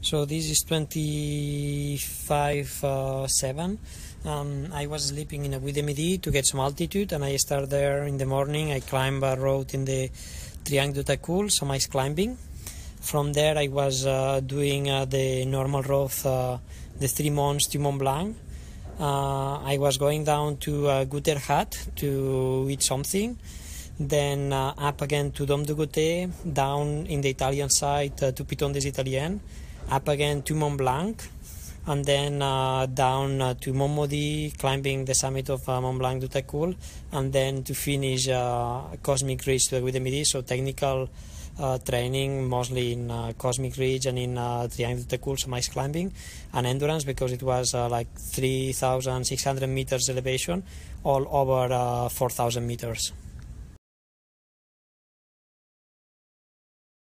So this is 25.7. I was sleeping in a Midi to get some altitude, and I started there in the morning. I climbed a road in the Triangle du Tacul, some ice climbing. From there I was doing the normal road, the 3 months to Mont Blanc. I was going down to Guter Hut to eat something, then up again to Dôme de Goûter, down in the Italian side to Piton des Italiens, up again to Mont Blanc, and then down to Montmaudit, climbing the summit of Mont Blanc du Tacul, and then to finish Cosmic Ridge to the Midi. So technical training mostly in Cosmic Ridge and in Triangle du Tacul, some ice climbing, and endurance because it was like 3,600 meters elevation, all over 4,000 meters.